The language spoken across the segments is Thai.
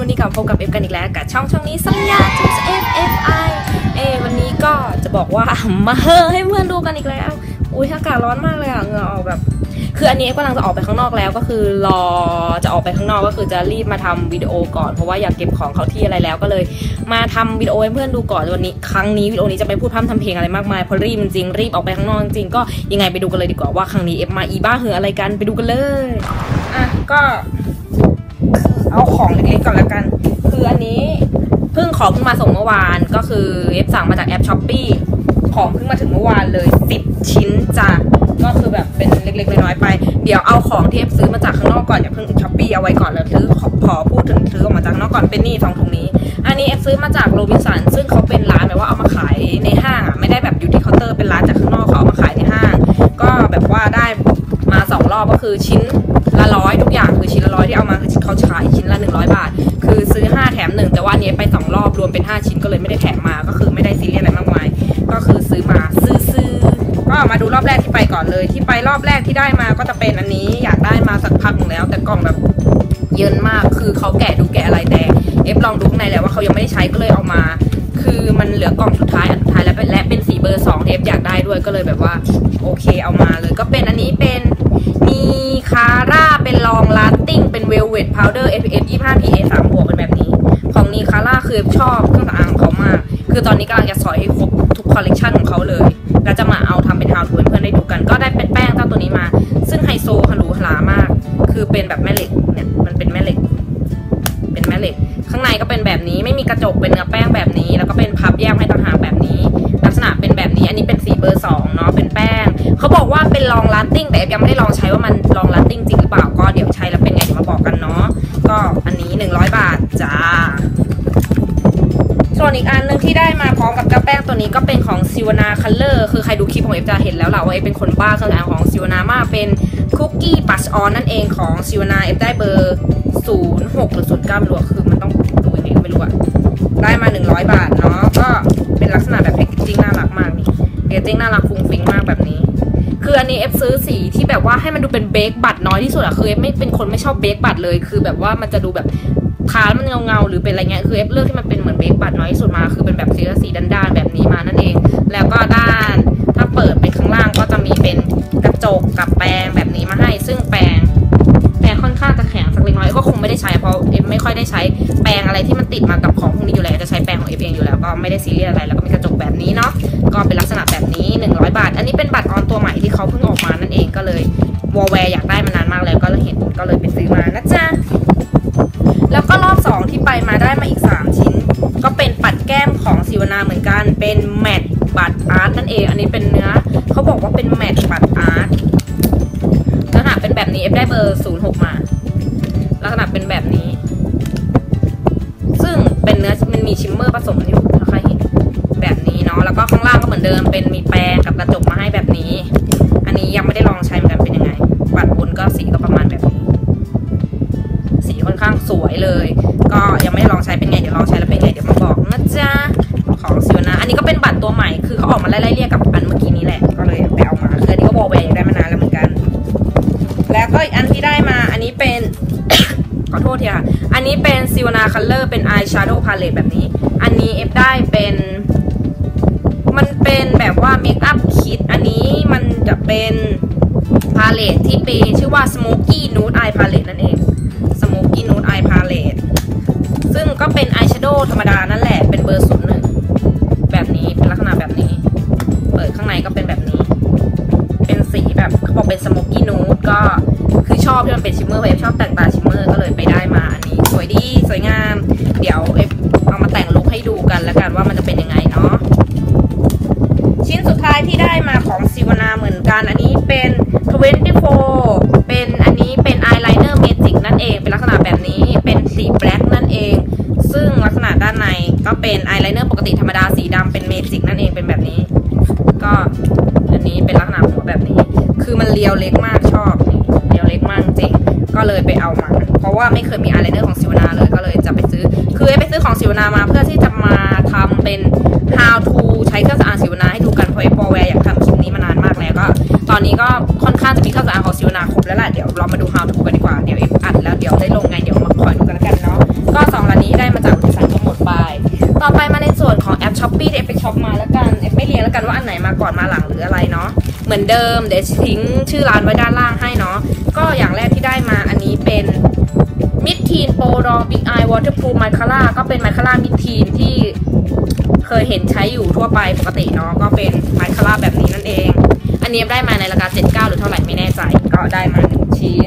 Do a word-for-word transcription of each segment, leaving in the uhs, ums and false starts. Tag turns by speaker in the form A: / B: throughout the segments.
A: วันนี้กลับพบกับเอฟกันอีกแล้วกับช่องช่องนี้สัญญาจุด เอฟ เอฟ ไอ เอวันนี้ก็จะบอกว่ามาเฮอให้เพื่อนดูกันอีกแล้วอุ้ยอากาศร้อนมากเลยอ่ะเหงื่อออกแบบคืออันนี้กำลังจะออกไปข้างนอกแล้วก็คือรอจะออกไปข้างนอกก็คือจะรีบมาทำวิดีโอก่อนเพราะว่าอยากเก็บของเขาที่อะไรแล้วก็เลยมาทำวิดีโอให้เพื่อนดูก่อนวันนี้ครั้งนี้วิดีโอนี้จะไม่พูดพร่ำทำเพลงอะไรมากมายเพราะรีบจริงรีบออกไปข้างนอกจริงก็ยังไงไปดูกันเลยดีกว่าว่าครั้งนี้เอฟมาอีบ้าเหออะไรกันไปดูกันเลยอ่ะก็เอาของเล็กๆก่อนละกันคืออันนี้เพิ่งของเพิ่งมาส่งเมื่อวานก็คือเอฟสั่งมาจากแอปช้อปปี้ของเพิ่งมาถึงเมื่อวานเลยสิบชิ้นจ้ะก็คือแบบเป็นเล็กๆน้อยๆไปเดี๋ยวเอาของที่เอฟซื้อมาจากข้างนอกก่อนอย่าเพิ่งช้อปปี้เอาไว้ก่อนแล้วซื้อขอขอพูดถึงซื้อออกมาจากข้างนอกก่อนเป็นนี่สองถุงนี้อันนี้เอฟซื้อมาจากโรบินสันซึ่งเขาเป็นร้านแบบว่าเอามาขายในห้างไม่ได้แบบอยู่ที่เคาน์เตอร์เป็นร้านจากข้างนอกเขาเอามาขายในห้างก็แบบว่าได้มาสองรอบก็คือชิ้นละร้อยทุกอย่างคือชิ้นละร้อยที่เอามาคือเขาขายชิ้นละหนึ่งร้อยบาทคือซื้อห้าแถมหนึ่งแต่ว่านี้ไปสองรอบรวมเป็นห้าชิ้นก็เลยไม่ได้แถมมาก็คือไม่ได้ซีเรียสอะไรมากมายก็คือซื้อมาซื้อซื้อก็มาดูรอบแรกที่ไปก่อนเลยที่ไปรอบแรกที่ได้มาก็จะเป็นอันนี้อยากได้มาสักพักหนึ่งแล้วแต่กล่องแบบเยินมากคือเขาแกะดูแกะอะไรแต่เอฟลองดูข้างในแล้วว่าเขายังไม่ได้ใช้ก็เลยเอามาคือมันเหลือกล่องสุดท้ายอันสุดท้ายแล้วและเป็นสีเบอร์สองเอฟอยากได้ด้วยก็เลยแบบว่าโอเคเอามาเลยก็เป็นอันนี้เป็นมีคาร่าเป็นลองลาสติ้งเป็นเวลเวทพาวเดอร์ เอฟ พี เอฟ ยี่สิบห้า พี เอ สามบวกเป็นแบบนี้ของนีคาร่าคือชอบเครื่องสำอางของเขามากคือตอนนี้กำลังจะสอยให้ครบทุกคอลเลกชันของเขาเลยแล้วจะมาเอาทำเป็น how to เพื่อนๆได้ดูกันก็ได้เป็นแป้งเจ้าตัวนี้มาซึ่งไฮโซฮารูฮลามากคือเป็นแบบแม่เหล็กเนี่ยมันเป็นแม่เหล็กเป็นแม่เหล็กข้างในก็เป็นแบบนี้ไม่มีกระจกเป็นเนื้อแป้งแบบนี้แล้วก็เป็นพับแยกให้ต่างหากแบบนี้ลักษณะเป็นแบบนี้อันนี้เป็นสีเบอร์สองเนาะเป็นแป้งเขาบอกว่าเป็นลองลาสติ้งแต่ยังไม่ได้ลองใช้ว่ามันลองลาสติ้งจริงหรือเปล่าก็เดี๋ยวใช้แล้วเป็นไงเดี๋ยวมาบอกกันเนาะก็อันนี้หนึ่งร้อยบาทจ้าส่วนอีกอันนึงที่ได้มาพร้อมกับกระแป้งตัวนี้ก็เป็นของซิวนาคัลเลอร์คือใครดูคลิปของเอฟจะเห็นแล้วแหละว่าเอฟเป็นคนบ้าเครื่องสำอางของซิวนามาเป็นคุกกี้บัชออนนั่นเองของซิวนาเอฟได้เบอร์ศูนย์หกหรือศูนย์เก้าไม่รู้คือมันต้องดูยังไงไม่รู้อะได้มาหนึ่งร้อยบาทเนาะก็เป็นลักษณะแบบแพคเกจจิ้งน่ารักมากนี่แพคเกจจิ้งน่ารักฟุ้งฟิ้งมากแบบนี้คืออันนี้เอฟซื้อสีที่แบบว่าให้มันดูเป็นเบคบัตน้อยที่สุดอะคือเอฟไม่เป็นคนไม่ชอบเบคบัตเลยคือแบบว่ามันจะดูแบบทาแล้วมันเงาเงาหรือเป็นอะไรเงี้ยคือเอฟเลือกที่มันเป็นเหมือนเบคบัตน้อยที่สุดมาคือเป็นแบบสีสีด้านๆแบบนี้มานั่นเองแล้วก็ด้านถ้าเปิดเป็นข้างล่างก็จะมีเป็นกระจกกับแปรงแบบนี้มาให้ซึ่งแปรงแปรงค่อนข้างจะแข็งสักเล็กน้อยก็คงไม่ได้ใช้เพราะเอฟไม่ค่อยได้ใช้แปรงอะไรที่มันติดมากับของพวกนี้อยู่แล้วจะใช้แปรงของเอฟเองอยู่แล้วก็ไม่ได้ซีเรียสอะไรแล้วก็มีกระจกแบบนี้เนาะก็เป็นลักษณะแบบนี้หนึ่งร้อยบาทอันนี้เป็นบัตรออนตัวใหม่ที่เขาเพิ่งออกมานั่นเองก็เลยวอลแวร์อยากได้มานานมากแล้วก็เลยเห็นก็เลยไปซื้อมานะจ๊ะแล้วก็รอบสองที่ไปมาได้มาอีกสามชิ้นก็เป็นปัดแก้มของซิวนาเหมือนกันเป็นแมตต์บัตอาร์ตนั่นเองอันนี้เป็นเนื้อเขาบอกว่าเป็นแมตต์บัตอาร์ตลักษณะเป็นแบบนี้เอฟได้เบอร์ศูนย์หกมาลักษณะเป็นแบบนี้ซึ่งเป็นเนื้อมันมีชิมเมอร์ผสมอยู่ถ้าใครเห็นแบบนี้เนาะแล้วก็ข้างล่างก็เหมือนเดิมเป็นมีแปรงกับกระจกมาให้แบบนี้อันนี้ยังไม่ได้ลองใช้เหมือนกันเป็นยังไงบัตรบนก็สีก็ประมาณแบบนี้สีค่อนข้างสวยเลยก็ยังไม่ได้ลองใช้เป็นไงเดี๋ยวลองใช้แล้วเป็นไงเดี๋ยวมาบอกนะจ๊ะของซิวนาอันนี้ก็เป็นบัตรตัวใหม่คือเขาออกมาไล่ๆเรียกกับอันเมื่อกี้นี้แหละก็เลยไปเอามาคืออันนี้ก็วอลแวร์ได้มานานแล้วเหมือนกันแล้วก็อีกอันที่ได้มาอันนี้เป็น ขอโทษทีค่ะอันนี้เป็นซิวนาคัลเลอร์เป็นอายแชโดว์พาเลตแบบนี้อันนี้เอฟได้เป็นมันเป็นแบบว่าเมคอัพคิดอันนี้มันจะเป็นพาเลตที่เป็นชื่อว่า Smoky Nude Eye Palette นั่นเอง Smoky Nude Eye Palette ซึ่งก็เป็นอายแชโดว์ธรรมดานั่นแหละเป็นเบอร์ศูนย์หนึ่งแบบนี้เป็นลักษณะแบบนี้เปิดข้างในก็เป็นแบบนี้เป็นสีแบบเขาบอกเป็น Smoky Nude ก็คือชอบที่มันเป็นชิมเมอร์เพราะชอบแต่งตาชิมเมอร์ก็เลยไปได้มาอันนี้สวยดีสวยงามเดี๋ยวเอามาแต่งลุคให้ดูกันแล้วกันว่ามันจะเป็นยังไงเนาะชิ้นสุดท้ายที่ได้มาของซิวนาเหมือนกันอันนี้เป็นยี่สิบสี่เป็นอันนี้เป็นอายไลเนอร์เมจิกนั่นเองเป็นลักษณะแบบนี้เป็นสีแบล็คนั่นเองซึ่งลักษณะด้านในก็เป็นอายไลเนอร์ปกติธรรมดาสีดำเป็นเมจิกนั่นเองเป็นแบบนี้ก็อันนี้เป็นลักษณะหัวแบบนี้คือมันเรียวเล็กมากชอบเรียวเล็กมากจริงก็เลยไปเอามาเพราะว่าไม่เคยมีอายไลเนอร์ของซิวนาเลยก็เลยจะไปซื้อคือไปซื้อของซิวนามาเพื่อที่จะมาทำเป็น how to ใช้เครื่องสำอางซิวนาให้ดูกันเพราะเอฟวอลแวร์อยากทำคลิปนี้มานานมากแล้วก็ตอนนี้ก็ค่อนข้างจะมีเครื่องสำอางของซิวนาครบแล้วแหละเดี๋ยวเรามาดู how to กันดีกว่าเดี๋ยวเอฟอัดแล้วเดี๋ยวได้ลงไงเดี๋ยวมาคอยดูกันแล้วกันเนาะก็สองร้านต่อไปมาในส่วนของแอป Shopee ที่เอฟไปช็อปมาแล้วกันเอฟไม่เรียงแล้วกันว่าอันไหนมาก่อนมาหลังหรืออะไรเนาะเหมือนเดิมเดี๋ยวทิ้งชื่อร้านไว้ด้านล่างให้เนาะก็อย่างแรกที่ได้มาอันนี้เป็นมิดทีนโปรดองบิ๊กไอวอเตอร์พูลไมคาร่าก็เป็นไมคาร่ามิดทีนที่เคยเห็นใช้อยู่ทั่วไปปกติเนาะก็เป็นไมคาร่าแบบนี้นั่นเองอันนี้ได้มาในราคาเจ็ดสิบเก้าหรือเท่าไหร่ไม่แน่ใจก็ได้มาหนึ่งชิ้น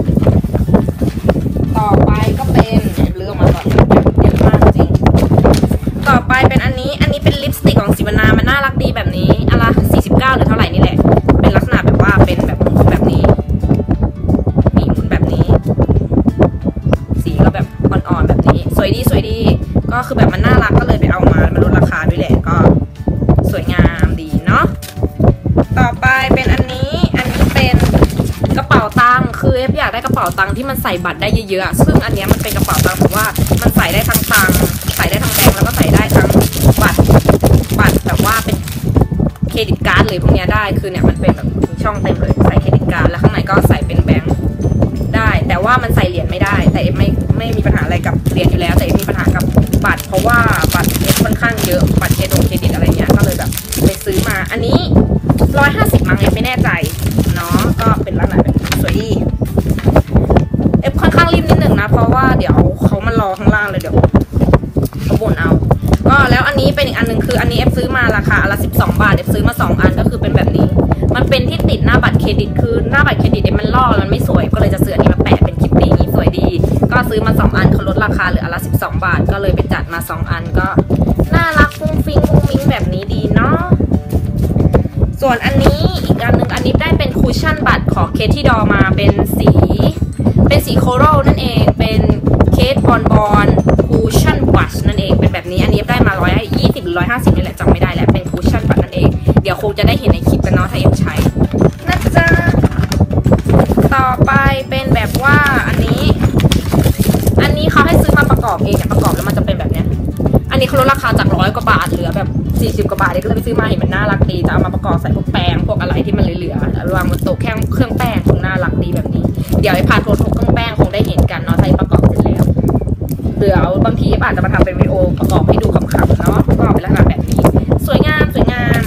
A: ต่อไปก็เป็นเลือกมาก่อนเยอะมากจริงต่อไปเป็นอันนี้อันนี้เป็นลิปสติกของสิวนามันน่ารักดีแบบนี้อะไรสี่สิบเก้าหรือเท่าไหร่นี่แหละเป็นลักษณะแบบว่าเป็นแบบหมุนแบบนี้มีหมุนแบบนี้สีก็แบบอ่อนๆแบบนี้สวยดีสวยดีก็คือแบบมันน่ารักก็เลยไปเอามามันลดราคาด้วยแหละก็สวยงามดีเนาะต่อไปเป็นอันนี้อันนี้เป็นกระเป๋าตังค์คือเอฟอยากได้กระเป๋าตังค์ที่มันใส่บัตรได้เยอะๆซึ่งอันนี้มันเป็นกระเป๋าตังค์เพราะว่ามันใส่ได้ทั้งตังค์ใส่ได้ทั้งแบงค์แล้วก็ใส่ได้ทั้งบัตรบัตรแบบว่าเป็นเครดิตการ์ดเลยพวกนี้ได้คือเนี่ยมันเป็นแบบช่องเต็มเลยใส่เครดิตการ์ดแล้วข้างในก็ใส่เป็นแบงค์ได้แต่ว่ามันใส่เหรียญไม่ได้แต่เอฟไม่ไม่มีปัญหาอะไรกับเหรียญอยู่แล้วแต่เอฟมีปัญหากับบัตรเพราะว่าบัตรเอฟค่อนข้างเยอะบัตรเครดิตเครดิตอะไรเงี้ยก็เลยแบบไปซื้อมาอันนี้ร้อยห้าสิบมั้งเอฟไม่แน่ใจเนาะก็เป็นลักษณะแบบสวยดีเอฟค่อนข้างรีบนิดหนึ่งนะเพราะว่าเดี๋ยวเขามารอข้างล่างเลยเดี๋ยวเขาบ่นเอาก็แล้วอันนี้เป็นอีกอันหนึ่งคืออันนี้เอฟซื้อมาราคาละสิบสองบาทเอฟซื้อมาสองอันก็คือเป็นแบบนี้มันเป็นที่ติดหน้าบัตรเครดิตคือหน้าบัตรเครดิตเอฟมันลอกมันไม่สวยก็เลยจะซื้ออันนี้มาแปะเป็นคิตตี้นี้สวยดีก็ซื้อมาสองอันเขาลดราคาเหลืออันละสิบสองบาทก็เลยไปจัดมาสองอันก็น่ารักฟุ้งฟิ้งฟุ้งมิ้งแบบนี้ดีเนาะส่วนอันนี้อีกอันนึงอันนี้ได้เป็นคูชั่นบัตรของเคที่ดอมาเป็นสีเป็นสีโคโรลนั่นเองเป็นเคสบอลบอลคูชั่นบัตนั่นเองเป็นแบบนี้อันนี้ได้มาร้อยยี่สิบหรือร้อยห้าสิบนี่แหละจำไม่ได้แหละเป็นคูชั่นบัตนั่นเองเดี๋ยวคงจะได้เห็นในคลิปกันเนาะถ้าเอ็มใช้นะจ๊ะต่อไปเป็นแบบว่าอันนี้อันนี้เขาให้ซื้อมาประกอบเองเนี่ยประกอบแล้วมันจะเป็นแบบเนี้ยอันนี้เขาลดราคาจากร้อยกว่าบาทเหลือแบบสี่สิบกว่าบาทก็เลยไปซื้อมาเห็นมันน่ารักดีจะเอามาประกอบใส่พวกแป้งพวกอะไรที่มันเหลือๆแล้ววางบนโต๊ะแค่เครื่องแป้งคงน่ารักดีแบบนี้เดี๋ยวไอ้พาโทรทุกเครื่องแป้งคงได้เห็นกันเนาะใส่ประกอบเสร็จแล้วเดี๋ยวบางทีอาจจะมาทำเป็นวิดีโอประกอบให้ดูขำๆเนาะก็เป็นลักษณะแบบนี้สวยงามสวยงาม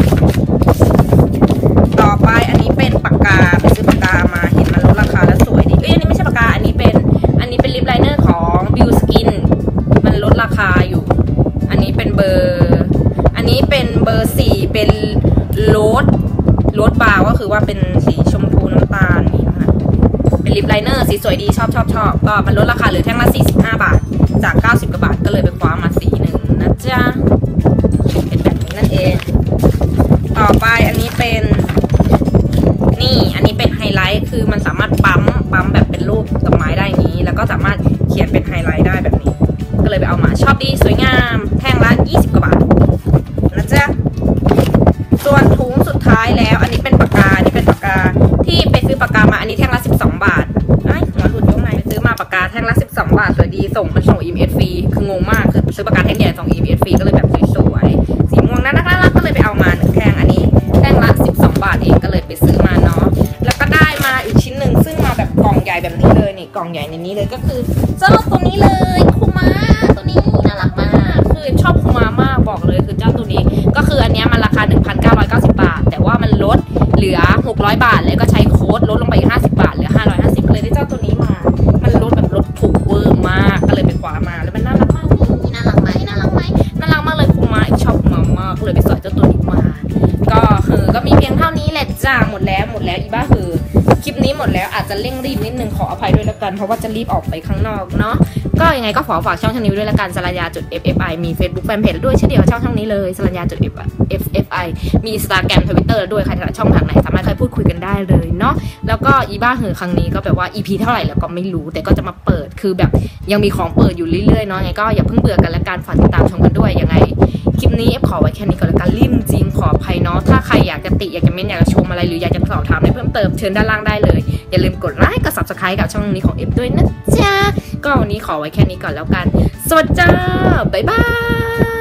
A: ต่อไปอันนี้เป็นปากกาไปซื้อปากกามาเห็นมันลดราคาแล้วสวยดีเอ้ยอันนี้ไม่ใช่ปากกาอันนี้เป็นอันนี้เป็นลิปไลเนอร์ของบิวสกินมันลดราคาอยู่อันนี้เป็นเบอร์อันนี้เป็นเบอร์สี่เป็นโรสโรสบาร์ก็คือว่าเป็นสีชมพูน้ำตาลนี่นะคะเป็นลิปไลเนอร์สีสวยดีชอบชอบชอบก็มันลดราคาเหลือแท่งละสี่สิบห้าบาทจากเก้าสิบกว่าบาทก็เลยไปคว้ามาสีหนึ่งนะจ๊ะเป็นแบบนี้นั่นเองต่อไปอันนี้เป็นนี่อันนี้เป็นไฮไลท์คือมันสามารถปั๊มปั๊มแบบเป็นรูปดอกไม้ได้อย่างนี้แล้วก็สามารถเขียนเป็นไฮไลท์ได้แบบนี้ก็เลยไปเอามาชอบดีสวยงามแท่งละยี่สิบกว่าบาทนะจ๊ะส่วนถุงสุดท้ายแล้วอันนี้เป็นปากกาอันนี้เป็นปากกาที่ไปซื้อปากกามาอันนี้แท่งละสิบสองบาทไอ้หัวหลุดตรงไหนไปซื้อมาปากกาแท่งละสิบสองบาทสวยดีส่งมันส่ง อี เอ็ม เอส ฟรีคืองงมากคือซื้อปากกาแท่งใหญ่ส่ง อี เอ็ม เอส ฟรีก็เลยแบบสวยๆสีม่วงน่ารักน่ารักก็เลยไปเอามาหนึ่งแท่งอันนี้แท่งละสิบสองบาทเองก็เลยไปซื้อมาเนาะแล้วก็ได้มาอีกชิ้นหนึ่งซึ่งมาแบบกล่องใหญ่แบบนี้เลยนี่กล่องใหญ่ในนี้เลยก็คือเจ้าตัวนี้เลยคูมาตัวนี้น่ารักมากคือชอบคูมามากบอกเลยคือเจ้าตัวนี้ก็คืออันนี้มันราคา หนึ่งพันเก้าร้อยเก้าสิบ บาทแต่ว่ามันลดเหลือหกร้อยบาทแล้วก็ใช้โค้ดลดลงไปอีกห้าสิบบาทเหลือห้าร้อยห้าสิบเลยได้เจ้าตัวนี้มามันลดแบบลดถูกเวอร์มากก็เลยไปคว้ามาแล้วมันน่ารักมากนี่น่ารักไหมน่ารักไหมน่ารักมากเลยคูมาชอบคูมามากเลยไปสอยเจ้าตัวนี้มาก็คือก็มีเพียงเท่านี้แหละจ้าหมดแล้วหมดแล้วอีบ้าคือคลิปนี้หมดแล้วอาจจะเร่งรีบนิดนึงขออภัยด้วยแล้วกันเพราะว่าจะรีบออกไปข้างนอกเนาะก็ยังไงก็ขอฝากช่องช่องนี้ด้วยละกันสรัญญาจุด เอฟ เอฟ ไอ มี Facebook Fanpage ด้วยชื่อเดียวกับช่องช่องนี้เลยสรัญญาจุด เอฟ เอฟ ไอ มี Instagram Twitter ด้วยใครถนัดช่องทางไหนสามารถเคยพูดคุยกันได้เลยเนาะแล้วก็อีบ้าเหอครั้งนี้ก็แบบว่า อี พี เท่าไหร่แล้วก็ไม่รู้แต่ก็จะมาเปิดคือแบบยังมีของเปิดอยู่เรื่อยๆเนาะไงก็อย่าเพิ่งเบื่อกันละกันฝากติดตามชมกันด้วยยังไงคลิปนี้เอฟขอไว้แค่นี้ก่อนละกันรีบจริงขออภัยเนาะถ้าใครอยากจะติอยากจะเม้นอยากจะชมอะไรหรืออยากจะสอบถามอะไรเพิ่มเติมเชิญด้านล่างได้เลยอย่าลืมกดไลค์กด ซับสไครบ์ กับช่องนี้ของเอฟด้วยนะจ๊ะก็วันนี้ขอไว้แค่นี้ก่อนแล้วกันสวัสดีจ้าบ๊ายบาย